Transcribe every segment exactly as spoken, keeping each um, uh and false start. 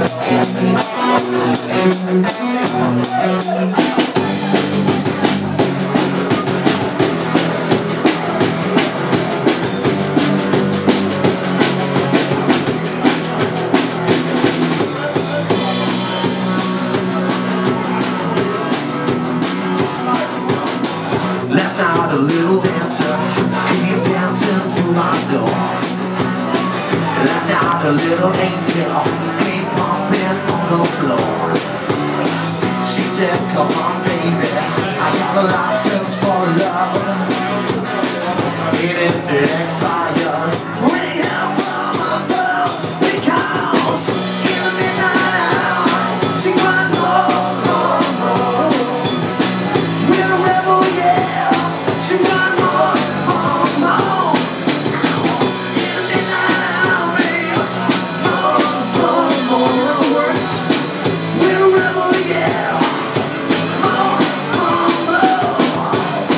Last night a little dancer came dancing to my door. Last night a little angel came pumping on the floor. She said, come on baby, I got a license for love. And if it expires, ring out from above. Because in the midnight hour, she cried more, more, more. We're a rebel, yeah. She cried more, more, more. In the midnight hour, babe. More, more, more. In other words, we're a rebel, yeah. More, more, more.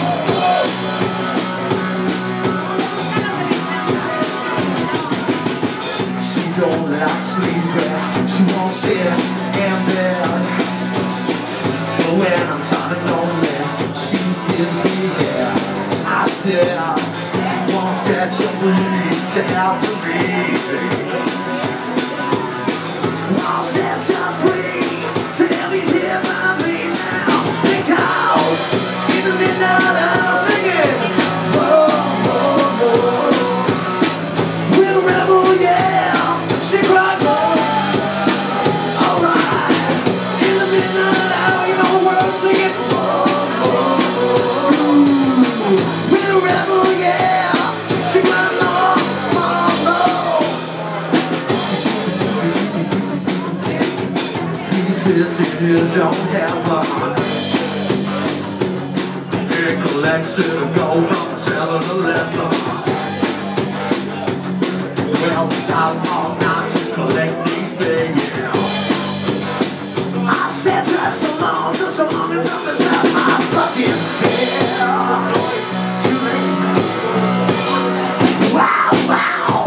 She don't like sleeping. She won't sit in bed. But when I'm tired and lonely, she gives me hair. I said, won't set you free to help to breathe. Won't set you free to help you hear my me now. Because in the midnight hour, singing, whoa, whoa, whoa. We're a rebel, yeah. She cried more. Alright. In the midnight hour, you know the world singing, whoa, whoa, whoa. We're a rebel, yeah. She cried more, more, more. He sits in his own heaven. He collects it and goes from seven to eleven. Well, he's out all night to collect anything, yeah. I said just so long, just so long, and dump this out my fucking head. Too late. Wow, wow.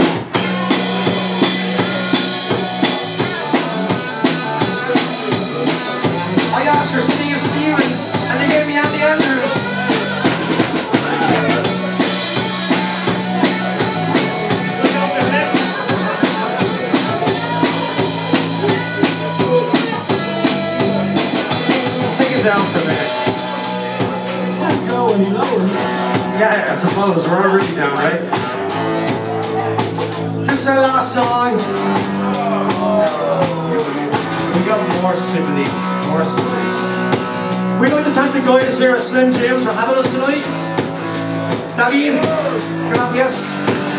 I asked for Steve Stevens, and they gave me Andy Andrews. Down for a minute. Let's go any lower. Yeah, I suppose we're already down, right? This is our last song. We got more sympathy, more sympathy. We'd like to thank the guys here at Slim Jims for having us tonight. David, come on, yes.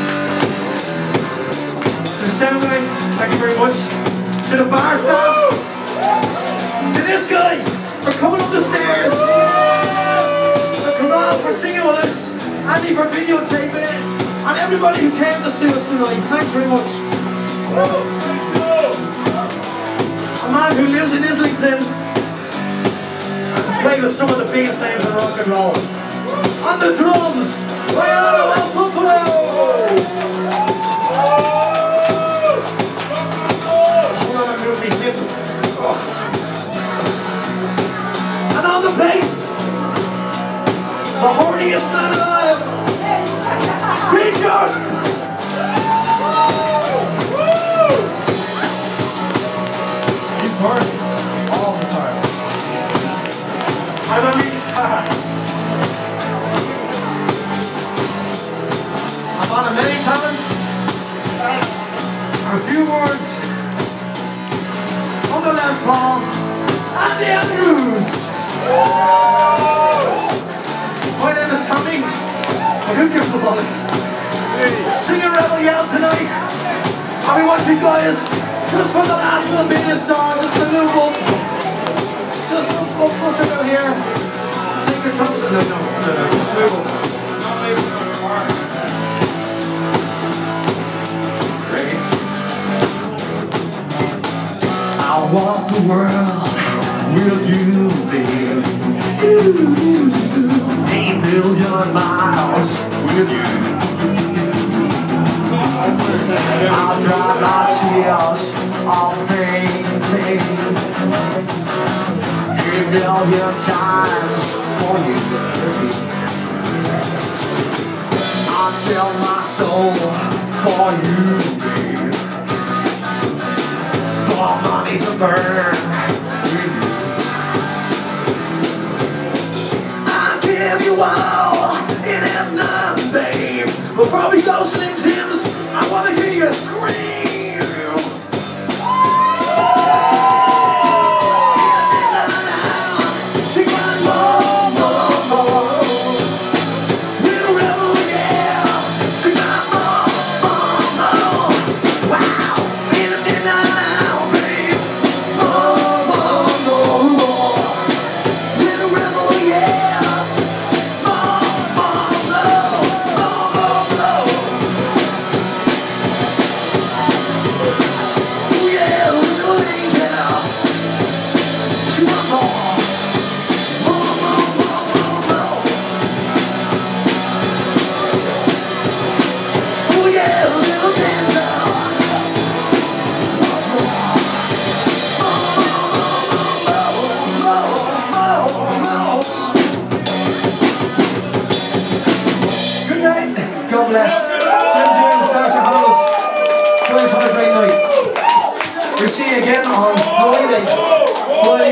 To the sound guy, thank you very much. To the bar staff. To this guy. For coming up the stairs, for Kamal for singing with us, Andy for videotaping it, and everybody who came to see us tonight. Thanks very much. A man who lives in Islington and has played with some of the biggest names in rock and roll. On the drums, Ryan El Buffalo. Hold on, I'm going to be hip. And on the bass, the horniest man alive, Richard! He's horny all the time. I'm a lead guitar. I'm on a many talents. A few words on the Les Paul, Andy Andrews. My name is Tommy, and who gives the bollocks? Singing Rebel Yell tonight, and we want you guys, just for the last little bit of this song, just a little bump, just a bump, put it out here, take your toes, no, no, no, no, just move up. Ready? I walk the world with you, babe. Eight billion miles with you. I'll dry my tears of pain. pain a million times for you. I'll sell my soul for you, babe, for money to burn. I'll give you all in Vietnam, babe, but from those Slim Jims, I wanna hear you scream. God bless. Send you in the stars and handles. Guys, have a great night. We'll see you again on Friday. Friday.